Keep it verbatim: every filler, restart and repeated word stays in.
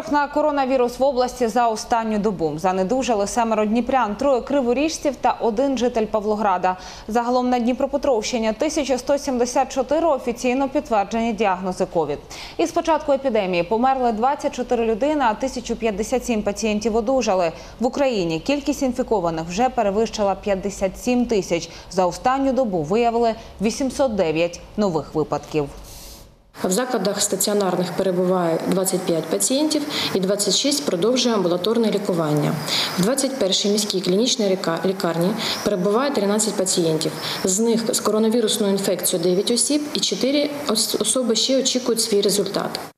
Хворих на коронавірус в області за останню добу. Занедужали семеро дніпрян, троє криворіжців та один житель Павлограда. Загалом на Дніпропетровщині тисяча сто сімдесят чотири офіційно підтверджені діагнози ковід. Із початку епідемії померли двадцять чотири людини, а тисяча п'ятдесят сім пацієнтів одужали. В Україні кількість інфікованих вже перевищила п'ятдесят сім тисяч. За останню добу виявили вісімсот дев'ять нових випадків. В закладах стаціонарних перебуває двадцять п'ять пацієнтів і двадцять шість продовжує амбулаторне лікування. В двадцять першій міській клінічній лікарні перебуває тринадцять пацієнтів. З них з коронавірусною інфекцією дев'ять осіб і чотири особи ще очікують свій результат.